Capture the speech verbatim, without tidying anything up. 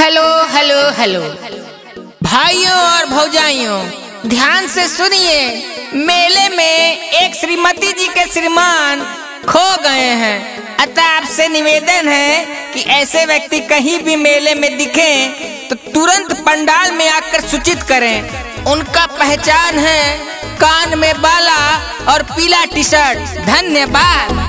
Hello hello hello भाइयों और भौजाइयों, ध्यान से सुनिए। मेले में एक श्रीमती जी के श्रीमान खो गए हैं। अतः आपसे निवेदन है कि ऐसे व्यक्ति कहीं भी मेले में दिखे तो तुरंत पंडाल में आकर सूचित करें। उनका पहचान है कान में बाला और पीला टी शर्ट। धन्यवाद।